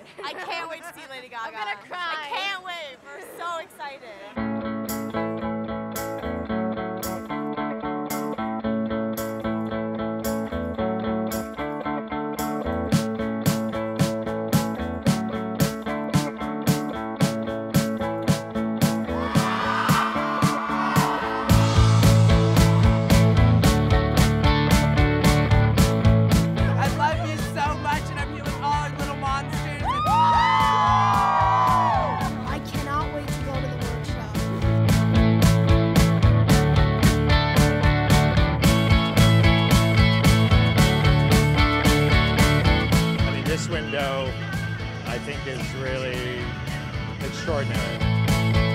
I can't wait to see Lady Gaga. I'm gonna cry. I can't wait. We're so excited. This window, I think, is really extraordinary.